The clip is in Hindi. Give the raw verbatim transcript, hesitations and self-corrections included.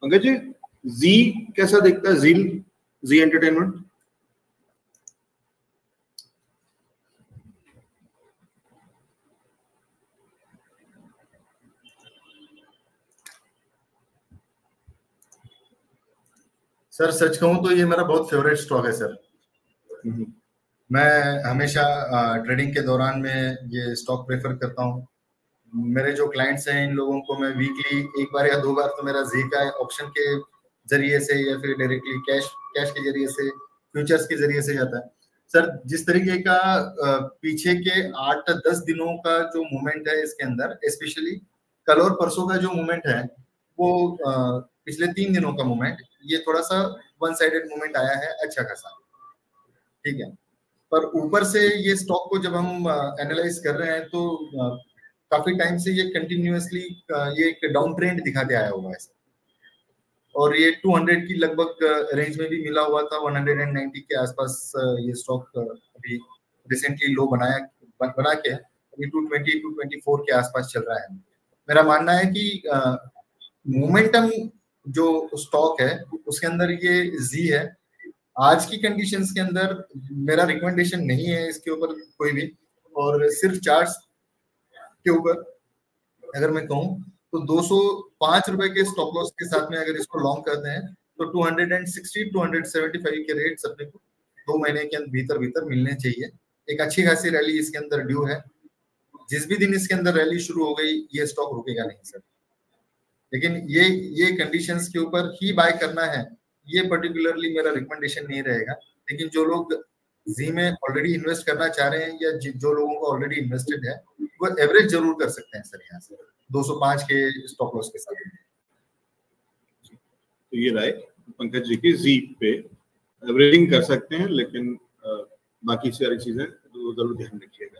पंकज जी, जी कैसा दिखता है? जील, जी एंटरटेनमेंट। सर सच कहूं तो ये मेरा बहुत फेवरेट स्टॉक है सर। मैं हमेशा ट्रेडिंग के दौरान में ये स्टॉक प्रेफर करता हूं। मेरे जो क्लाइंट्स हैं इन लोगों को मैं वीकली एक बार या दो बार तो मेरा जी का ऑप्शन के जरिए से या फिर डायरेक्टली कैश कैश के जरिए से, फ्यूचर्स के जरिए से जाता है। सर जिस तरीके का पीछे के आठ दस दिनों का जो मूवमेंट है इसके अंदर, स्पेशली कल और परसों का जो मूवमेंट है वो पिछले तीन दिनों का मूवमेंट, ये थोड़ा सा वन साइडेड मूवमेंट आया है अच्छा खासा, ठीक है। पर ऊपर से ये स्टॉक को जब हम एनालाइज कर रहे हैं तो काफी टाइम से ये कंटिन्यूअसली ये एक डाउन ट्रेंड दिखाते आया हुआ है और ये दो सौ की लगभग रेंज में भी मिला हुआ था। एक सौ नब्बे के आसपास ये स्टॉक अभी रिसेंटली लो बनाया बना के अभी दो सौ बीस दो सौ चौबीस के आसपास चल रहा है। मेरा मानना है कि मोमेंटम जो स्टॉक है उसके अंदर ये जी है। आज की कंडीशंस के अंदर मेरा रिकमेंडेशन नहीं है इसके ऊपर कोई भी, और सिर्फ चार्ट्स के ऊपर अगर मैं कहूँ तो दो सौ पाँच रुपए के स्टॉप लॉस के साथ में अगर इसको लॉन्ग करते हैं तो दो सौ साठ दो सौ पचहत्तर के रेट्स अपने को दो महीने के भीतर भीतर मिलने चाहिए। एक अच्छी खासी रैली इसके अंदर ड्यू है। जिस भी दिन इसके अंदर रैली शुरू हो गई ये स्टॉक रुकेगा नहीं सर। लेकिन ये ये कंडीशंस के ऊपर ही बाय करना है ये पर्टिकुलरली मेरा रिकमेंडेशन नहीं रहेगा। लेकिन जो लोग जी में ऑलरेडी इन्वेस्ट करना चाह रहे हैं या जो लोगों को ऑलरेडी इन्वेस्टेड है वो एवरेज जरूर कर सकते हैं सर यहाँ से दो सौ पाँच के स्टॉप लॉस के साथ। तो ये राय पंकज जी की, जी पे एवरेजिंग कर सकते हैं, लेकिन बाकी सारी चीजें जरूर ध्यान रखिएगा।